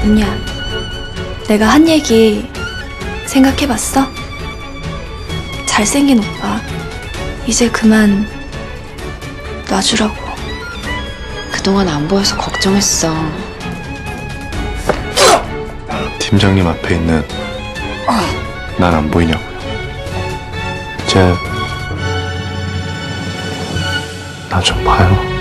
은희야, 내가 한 얘기 생각해봤어? 잘생긴 오빠 이제 그만 놔주라고. 그동안 안 보여서 걱정했어. 팀장님 앞에 있는 난 안 보이냐고요. 이제 나 좀 봐요.